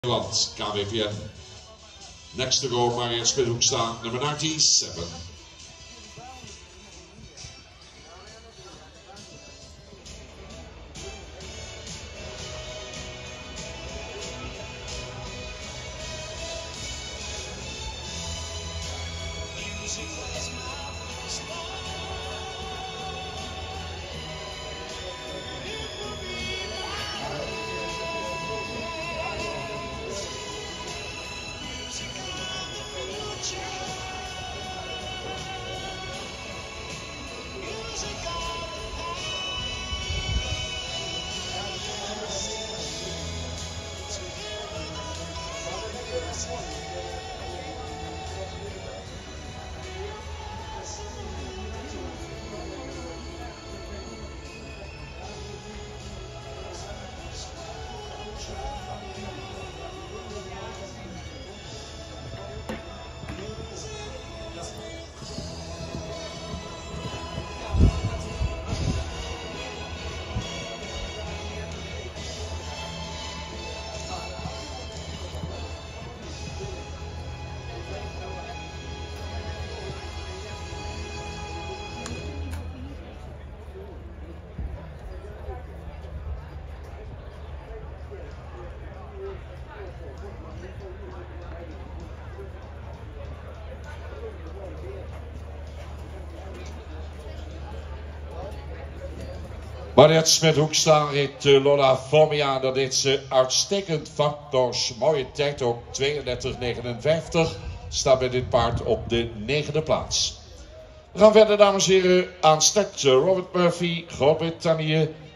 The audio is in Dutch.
Nederland, KWVN. Next to go, Mariette Smit-Hoekstra, number 97. Mariette Smit-Hoekstra reed Lola voor me aan. Dat deed ze uitstekend fantastisch. Mooie tijd ook, 32,59. Staat bij dit paard op de 9e plaats. We gaan verder, dames en heren, aan start. Robert Murphy, Groot-Brittannië.